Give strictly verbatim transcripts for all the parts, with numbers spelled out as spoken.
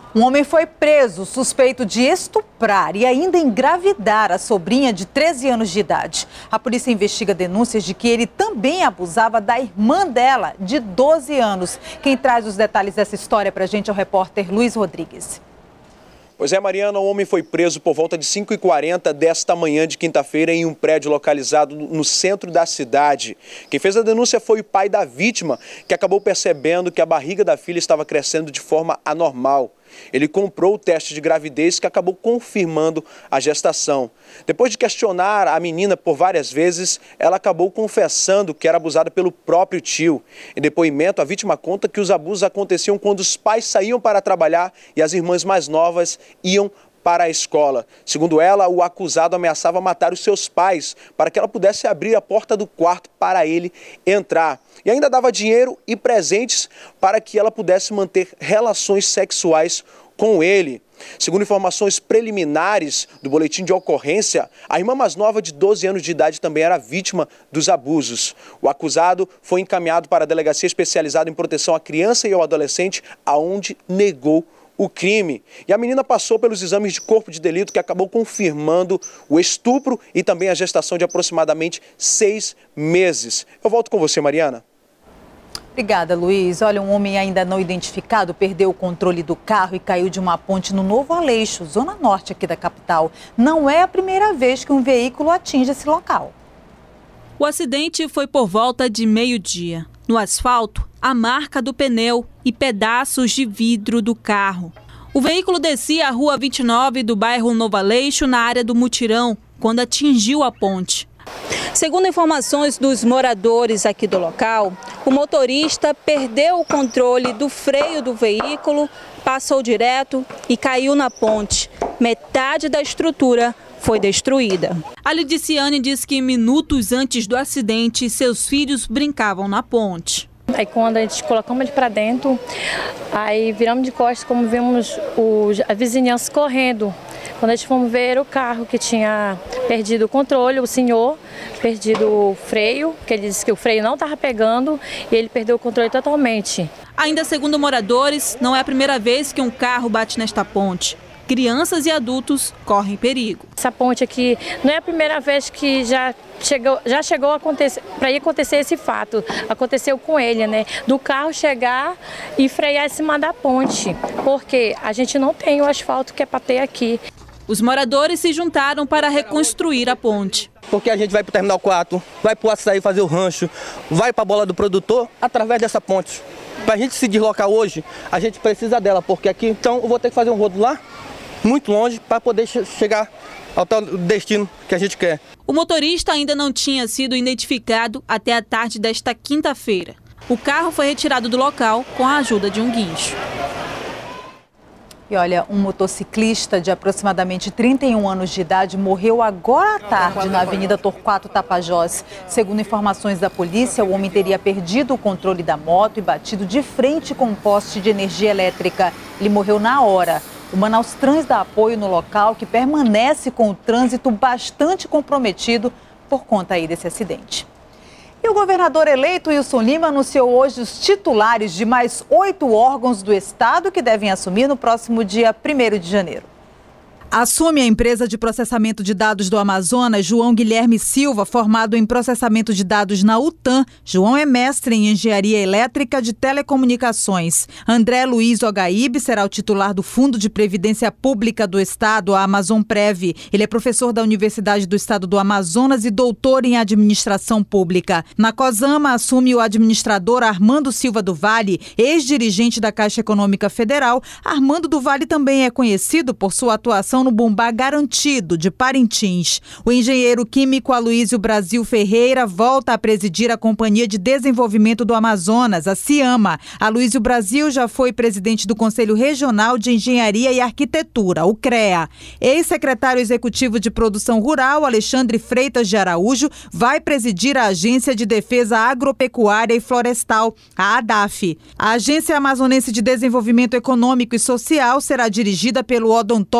Um homem foi preso suspeito de estuprar e ainda engravidar a sobrinha de treze anos de idade. A polícia investiga denúncias de que ele também abusava da irmã dela, de doze anos. Quem traz os detalhes dessa história para a gente é o repórter Luiz Rodrigues. Pois é, Mariana, o homem foi preso por volta de cinco e quarenta desta manhã de quinta-feira em um prédio localizado no centro da cidade. Quem fez a denúncia foi o pai da vítima, que acabou percebendo que a barriga da filha estava crescendo de forma anormal. Ele comprou o teste de gravidez que acabou confirmando a gestação. Depois de questionar a menina por várias vezes, ela acabou confessando que era abusada pelo próprio tio. Em depoimento, a vítima conta que os abusos aconteciam quando os pais saíam para trabalhar e as irmãs mais novas iam para a escola. Segundo ela, o acusado ameaçava matar os seus pais para que ela pudesse abrir a porta do quarto para ele entrar. E ainda dava dinheiro e presentes para que ela pudesse manter relações sexuais com ele. Segundo informações preliminares do boletim de ocorrência, a irmã mais nova de doze anos de idade também era vítima dos abusos. O acusado foi encaminhado para a delegacia especializada em proteção à criança e ao adolescente, aonde negou o crime. E a menina passou pelos exames de corpo de delito que acabou confirmando o estupro e também a gestação de aproximadamente seis meses. Eu volto com você, Mariana. Obrigada, Luiz. Olha, um homem ainda não identificado perdeu o controle do carro e caiu de uma ponte no Novo Aleixo, zona norte aqui da capital. Não é a primeira vez que um veículo atinge esse local. O acidente foi por volta de meio-dia. No asfalto, a marca do pneu e pedaços de vidro do carro. O veículo descia a rua vinte e nove do bairro Novo Aleixo, na área do Mutirão, quando atingiu a ponte. Segundo informações dos moradores aqui do local, o motorista perdeu o controle do freio do veículo, passou direto e caiu na ponte. Metade da estrutura foi destruída. A Lidiciane diz que minutos antes do acidente, seus filhos brincavam na ponte. Aí quando a gente colocamos ele para dentro, aí viramos de costas, como vimos o, a vizinhança correndo. Quando a gente fomos ver o carro que tinha perdido o controle, o senhor perdido o freio, que ele disse que o freio não estava pegando e ele perdeu o controle totalmente. Ainda segundo moradores, não é a primeira vez que um carro bate nesta ponte. Crianças e adultos correm perigo. Essa ponte aqui não é a primeira vez que já chegou, já chegou a acontecer, para ir acontecer esse fato. Aconteceu com ele, né? Do carro chegar e frear em cima da ponte, porque a gente não tem o asfalto que é para ter aqui. Os moradores se juntaram para reconstruir a ponte. Porque a gente vai para o Terminal quatro, vai para o Açaí fazer o rancho, vai para a bola do produtor através dessa ponte. Para a gente se deslocar hoje, a gente precisa dela, porque aqui então eu vou ter que fazer um rodo lá, muito longe, para poder chegar ao tal destino que a gente quer. O motorista ainda não tinha sido identificado até a tarde desta quinta-feira. O carro foi retirado do local com a ajuda de um guincho. E olha, um motociclista de aproximadamente trinta e um anos de idade morreu agora à tarde na Avenida Torquato Tapajós. Segundo informações da polícia, o homem teria perdido o controle da moto e batido de frente com um poste de energia elétrica. Ele morreu na hora. O Manaus Trans dá apoio no local, que permanece com o trânsito bastante comprometido por conta aí desse acidente. E o governador eleito, Wilson Lima, anunciou hoje os titulares de mais oito órgãos do estado que devem assumir no próximo dia primeiro de janeiro. Assume a empresa de processamento de dados do Amazonas, João Guilherme Silva, formado em processamento de dados na UTAM. João é mestre em engenharia elétrica de telecomunicações. André Luiz Ogaíbe será o titular do Fundo de Previdência Pública do Estado, a Amazonprev. Ele é professor da Universidade do Estado do Amazonas e doutor em administração pública. Na COSAMA, assume o administrador Armando Silva do Vale, ex-dirigente da Caixa Econômica Federal. Armando do Vale também é conhecido por sua atuação no Bumbá Garantido, de Parintins. O engenheiro químico Aloysio Brasil Ferreira volta a presidir a Companhia de Desenvolvimento do Amazonas, a CIAMA. Aloysio Brasil já foi presidente do Conselho Regional de Engenharia e Arquitetura, o CREA. Ex-secretário executivo de Produção Rural, Alexandre Freitas de Araújo, vai presidir a Agência de Defesa Agropecuária e Florestal, a ADAF. A Agência Amazonense de Desenvolvimento Econômico e Social será dirigida pelo odontólogo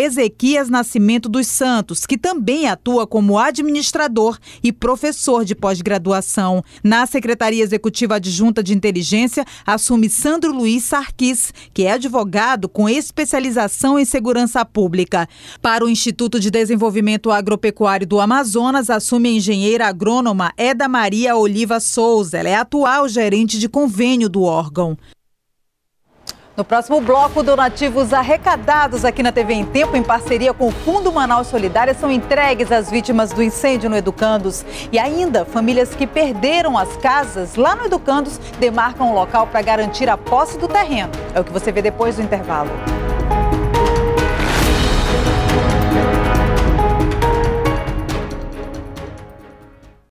Ezequias Nascimento dos Santos, que também atua como administrador e professor de pós-graduação. Na Secretaria Executiva Adjunta de Inteligência, assume Sandro Luiz Sarquis, que é advogado com especialização em segurança pública. Para o Instituto de Desenvolvimento Agropecuário do Amazonas, assume a engenheira agrônoma Eda Maria Oliva Souza. Ela é atual gerente de convênio do órgão. No próximo bloco, donativos arrecadados aqui na T V em Tempo, em parceria com o Fundo Manaus Solidária, são entregues às vítimas do incêndio no Educandos. E ainda, famílias que perderam as casas lá no Educandos demarcam um local para garantir a posse do terreno. É o que você vê depois do intervalo.